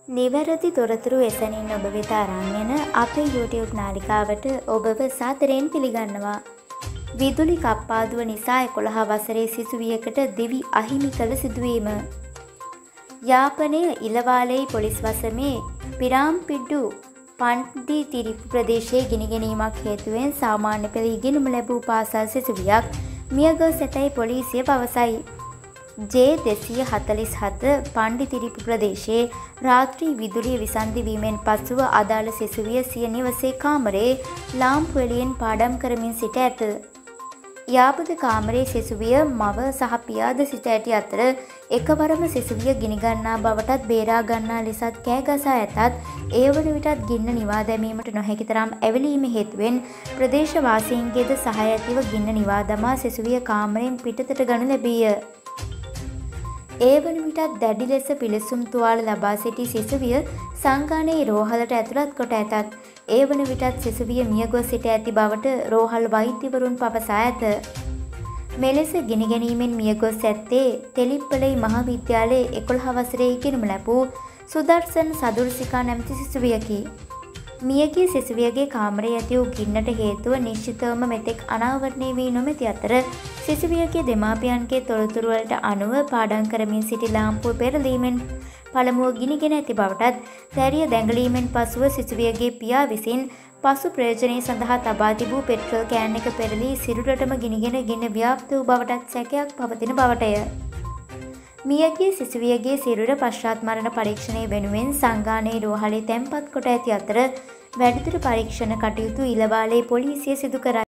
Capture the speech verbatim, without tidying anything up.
නිවැරදි තොරතුරු එසැනින් ඔබ වෙත අරන් එන අපේ YouTube නාලිකාවට ඔබව සාදරයෙන් පිළිගන්නවා. විදුලි කප්පාදුව නිසා එකොළහ වසරේ සිසුවියකට දිවි අහිමි කළ සිදුවීම. යාපනයේ ඉලවාලේ පොලිස් වසමේ පිරාම්පිඩ්ඩු පන්ඩිතිරිප්පු ප්‍රදේශයේ ගිනිගැනීමක් හේතුවෙන් සාමාන්‍ය පෙළ ඉගෙනුම ලැබූ පාසල් සිසුවියක් මියගොස් ඇතැයි පොලිසිය පවසයි. ජේ දෙසිය හතළිස් හත පන්ඩිතිරිප්පු ප්‍රදේශයේ රාත්‍රී විදුලිය විසන්ධි වීමෙන් පසුව අදාළ සිසුවිය සිය නිවසේ කාමරයේ ලාම්පු එළියෙන් පාඩම් කරමින් සිට ඇත. යාපද කාමරයේ සිසුවිය මව සහ පියාද සිට ඇති අතර එකවරම සිසුවිය ගිනිගන්නා බවටත් බේරා ගන්නා ලෙසත් කෑ ගසා ඇතත් ඒ වන විටත් ගින්න නිවා දැමීමට නොහැකි තරම් ඇවිලීම හේතුවෙන් ප්‍රදේශවාසීන්ගේද සහාය ඇතිව ගින්න නිවා දමා සිසුවිය කාමරයෙන් පිටතට ගනු ලැබීය. ඒ වන විටත් දැඩි ලෙස පිළිසුම් තුවාල ලබා සිටි සිසුවිය සංගානයේ රෝහලට ඇතුළත් කොට ඇතත් ඒ වන විටත් සිසුවිය මියගොස් සිට ඇති බවට රෝහල් වෛද්‍යවරුන් පවසා ඇත. මෙලෙස ගිනිගැනීමෙන් මියගොස් ඇත්තේ තෙලිප්පලයි මහාවිද්‍යාලයේ එකොළහ වසරේ ඉගෙනුම ලැබූ සුදර්ශන සදුර්සිකා නැමැති සිසුවියකි. මියගිය සිසුවියගේ කාමරයේ ඇති වූ ගින්නට හේතුව නිශ්චිතවම මෙතෙක් අනාවරණය වී නොමැති අතර සිසුවියගේ දෙමාපියන්ගේ තොරතුරු වලට අනුව පාඩම් කරමින් සිටි ලාම්පුව පෙරළීමෙන් පළමුව ගිනිගෙන ඇති බවටත් දැරිය දැඟලීමෙන් පසුව සිසුවියගේ පියා විසින් පසු ප්‍රයෝජනය සඳහා තබා තිබූ පෙට්‍රල් කෑන් එක පෙරළී සිරුරටම ගිනිගෙන ගින්න ව්‍යාප්ත වූ බවටත් සැකයක් පවතින බවටය. මියගිය සිසුවියගේ සිරුර පශ්චාත් මරණ පරීක්ෂණය වෙනුවෙන් සංගානයේ රෝහලේ තැන්පත් කොට ඇති අතර වැඩිදුර පරීක්ෂණ කටයුතු ඉලවාලේ පොලිසිය සිදු කරයි.